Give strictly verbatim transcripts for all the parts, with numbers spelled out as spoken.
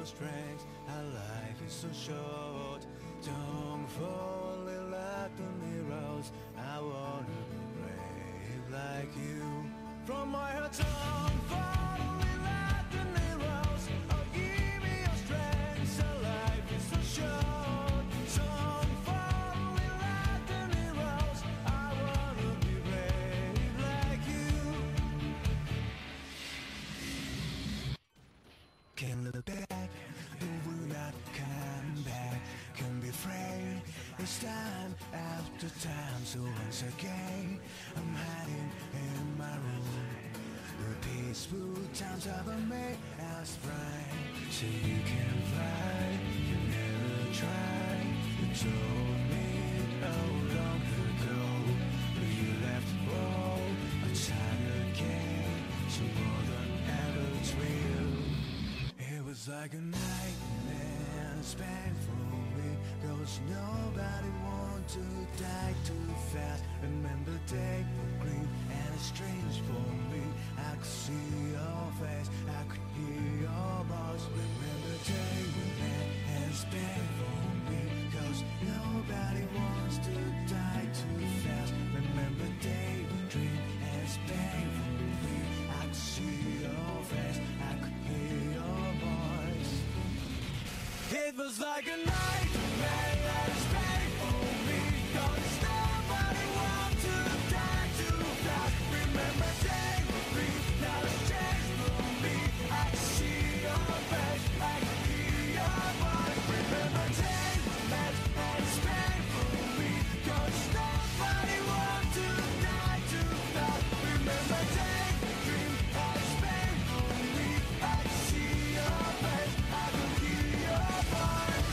strength. Our life is so short. Don't fall in like the heroes. I wanna be brave like you. From my heart, don't fall in like the heroes. Oh, give me your strength. Our life is so short. Don't fall in like the heroes. I wanna be brave like you. Can't look back, it will not come back. Can't be afraid, it's time after time. So once again, I'm hiding in my room. The peaceful times ever made us bright. So you can fly, you never try. You told me oh long ago, but you left all a time again. So more than ever it's real. It was like a nightmare, it's painful me, cause nobody want to die too fast. Remember day was green and it's strange for me. I could see your face, I could hear your voice. Remember day was mad and it's painful me, cause nobody wants to die too fast. Remember day was green and it's painful me. I could see your face, I could hear your voice. It was like a nightmare that is painful me, cause nobody wants to die too fast. Remember day was green, now it's changed for me. I can see your face, I can hear your voice. Remember day was mad and it's painful me, cause nobody wants to die too fast. Remember day was green, now it's painful me. I can see your face, I can hear your voice.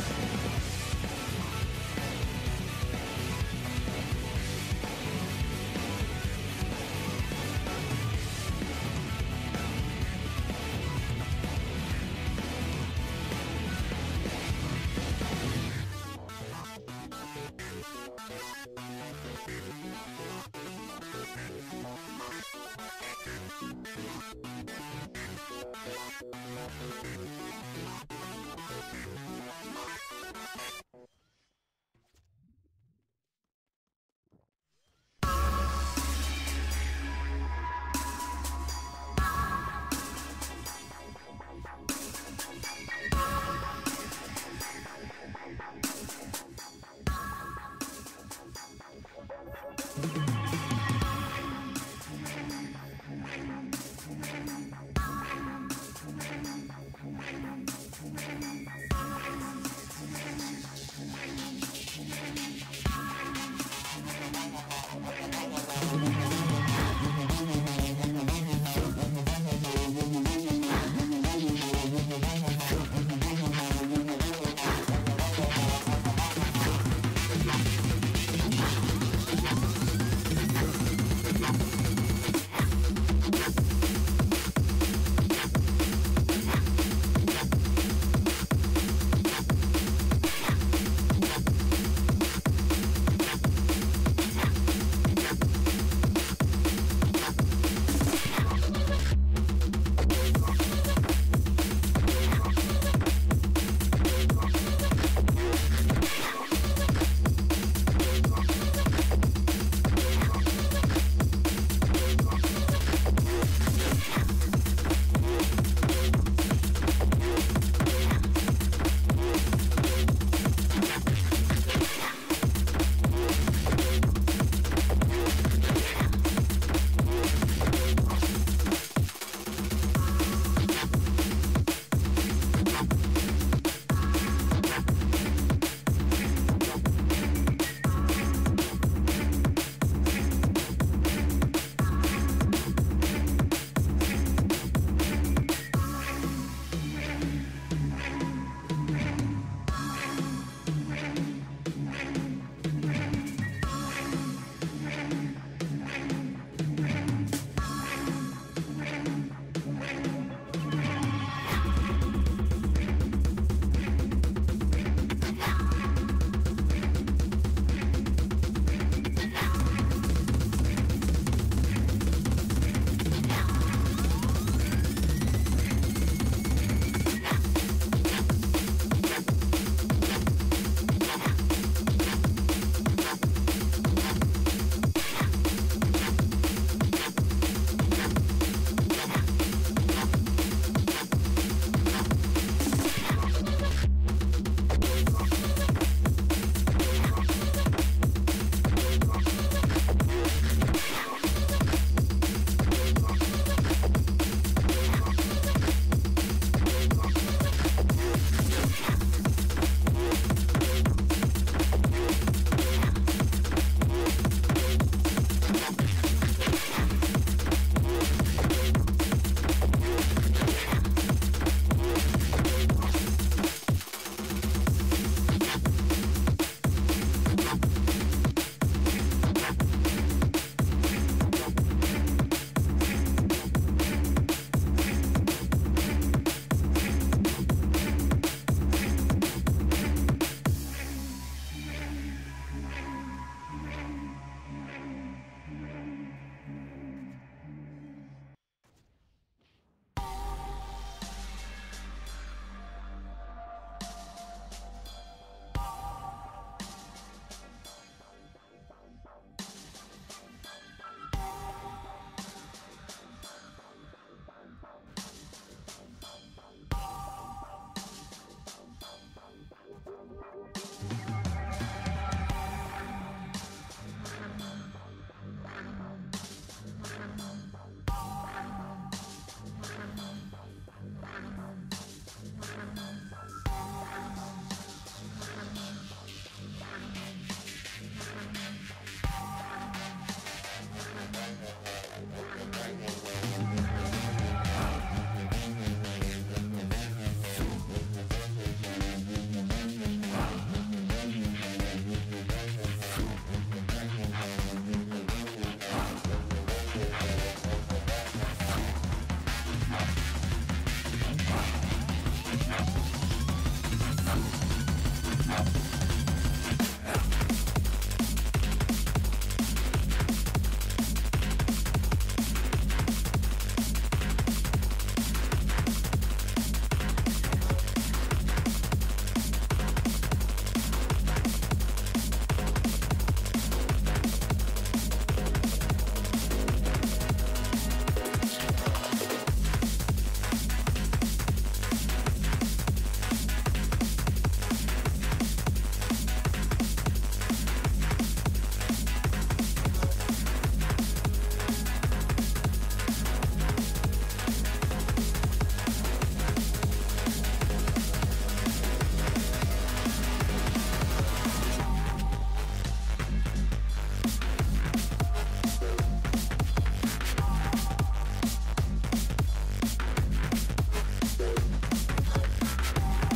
Bye.